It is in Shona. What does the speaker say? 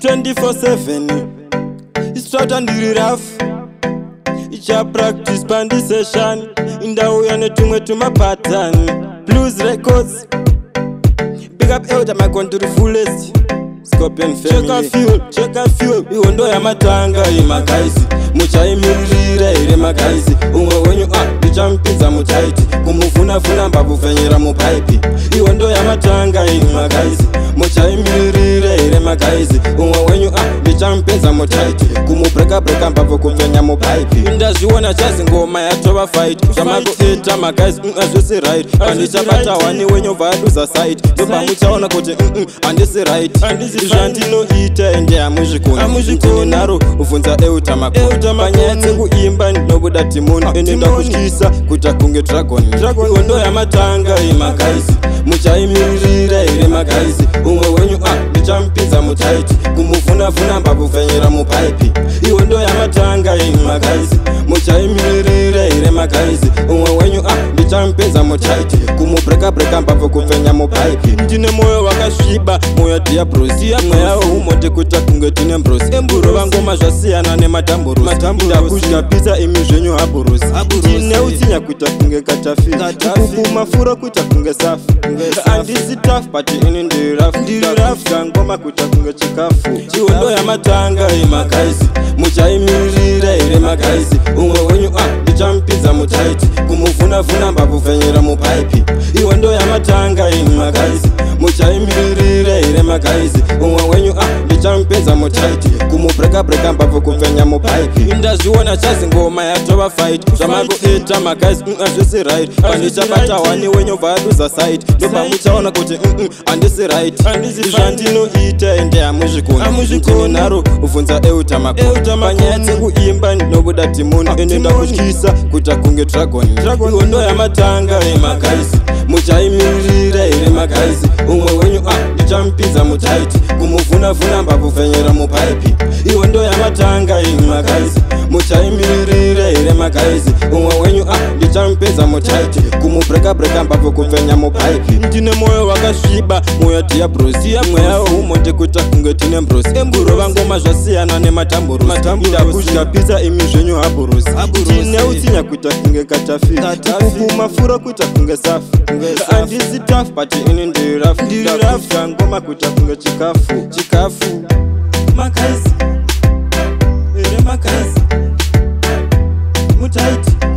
24/7 Straight and rough Icha practice band session Indauya netumwe pattern Blues Records Big up Elder Macon to the fullest Scorpion family Check a fuel Iwondo ya matanga imagaisi Muchaimirire ire magaisi Umwe wenyu Bichampinza muchaiti Kumufuna mbavu fenyera mupaipi Iwondo ya matanga imagaisi Muchaimirire ire magaisi Umwe wenyu Bichampinza muchaiti Kumubreka mbavu kufenya mupaipi Ndaziwona chazi ngoma yatova fight Shamago eta magaisi Azwisi right Andichabata wani wenyu vaduza side Doba muchaona kote Andisi right Zvandino ita ende amuzvikoni naro ufunza eutamakoni panyaya kuimba nobuda timoni enoda kutyisa kuta kunge dragon iwondo yamatanga imagaisi muchaimirira ire magaisi umwe wenyu bichampinza mutaiti kumufuna mbavu fenyera mupaipi iwondo yamatanga imagaisi muchaimirira ire magaisi umwe wenyu bichampinza mutaiti kumubreka mbavu kufenya mupaipi ndine moyo wakasviba moyo diabrosi mweya umote kuta kunge tine mbrosi emburo ngoma zvasiyana nemadhamburusi ndakudya pizza imi zvenyu habhurusi ndine utsinya kuita kunge katafi kupumafuro kuita kunge safi andisi taf but ini ndirafka ngoma kuita kunge chikafu chiwondo yamatanga imagaisi muchaimirira ire magaisi umwe wenyu bichampinza mutaiti kumufuna mbavu fenyera mupaipi iwondo yamatanga imagaisi muchaimirira ire magaisi umwe wenyu bichampinza mutaiti kumubreka mbavu kufenya mupaipi ndaziwona chazi ngoma yatova fight zvamago eta magaisi azvisi right andichabata wani wenyu vaduza side ndoba muchaona kuti andisi right zvandinoita ende amuzvikoni naro uvunza eutamakoni panyaya dzekuimba nobuda timoni enoda kutyisa kuta kunge dragon iwondo yamatanga emagaisi muchaimirira ire magaisi umwe wenyu bichampinza mutaiti kumufuna mbavu fenyera mupaipi iwondo yamatanga imagaisi muchaimirira ire magaisi umwe wenyu bichampinza mutaiti kumubreka mbavu kufenya mupaipi ndine moyo wakasviba moyo diabrosi mweya umote kuta kunge tine mbrosi emburo vangoma zvasiyana nemadhamburusi ndakudya pizza imi zvenyu habhurusi ndine utsinya kuita kunge katafi kupumafuro kuita kunge safi andisi taf but ini ndirafka ngoma kuita kunge chikafu magaisi ire magaisi mutaiti